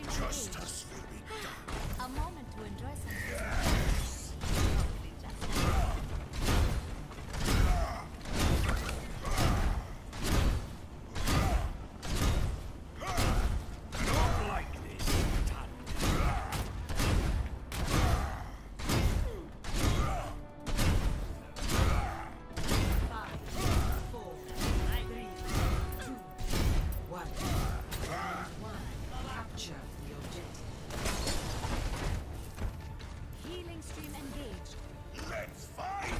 Justice will be done. A moment to enjoy some. Yes. Probably just. Not like this, Capture the objective. Healing stream engaged. Let's fight!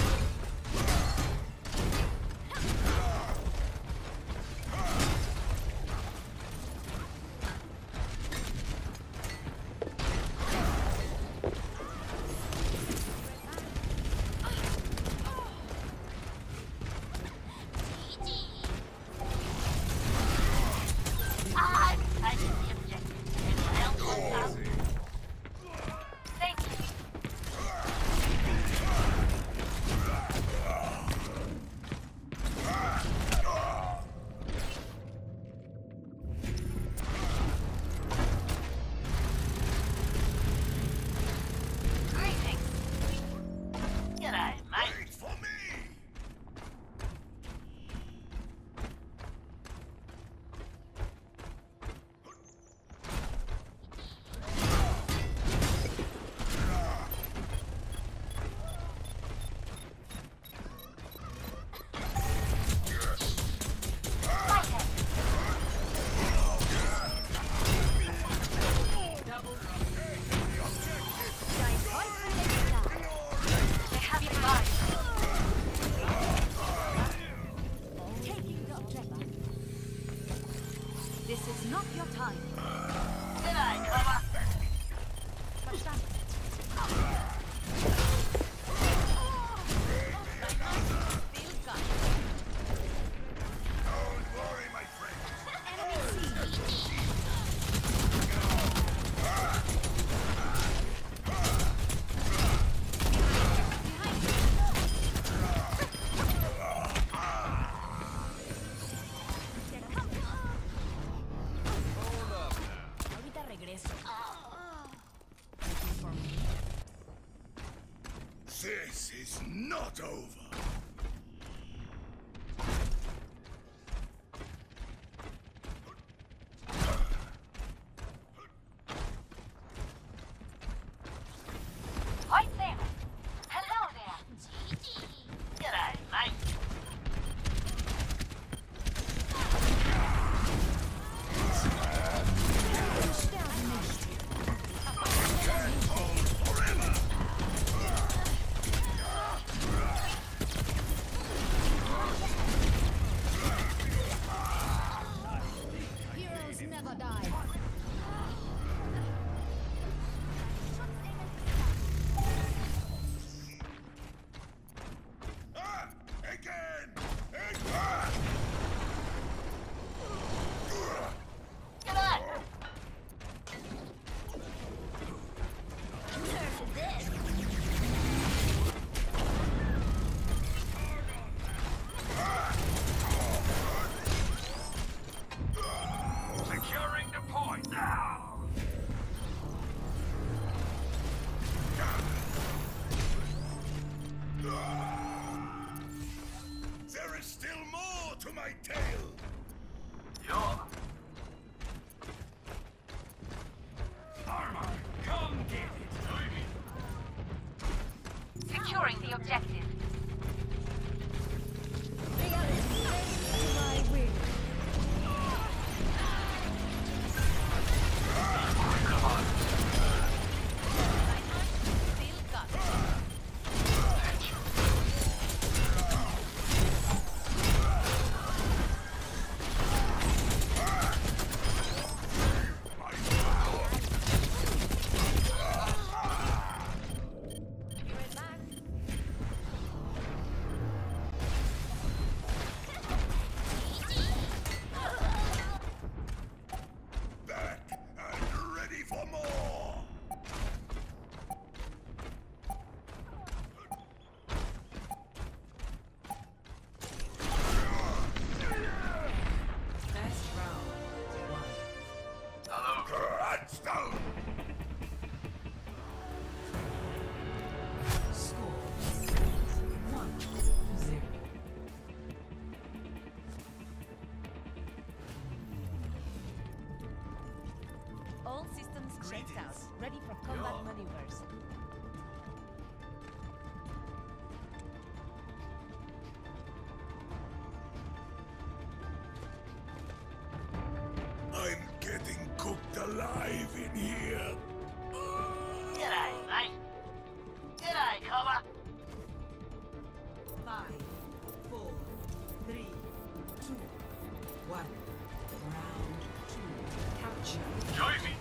Wait for me! Taking the objective. This is not your time. Verstanden. Still got it. Don't worry, my friend. Enemy siege. Behind you. Ahorita regreso. Looking for me. This is not over. Right there. Hello there. G'day, mate. Heroes never die. Ah! Again! G'day. Securing the point now! There is still more to my tale! Sure. Armor, come get it! Securing the objective. I win. Still got it. Be right back. checked out. Greetings. Ready for combat Yeah. maneuvers. I'm getting cooked alive in here. G'day, mate. G'day, cover. 5, 4, 3, 2, 1. Round 2. Capture. Join me.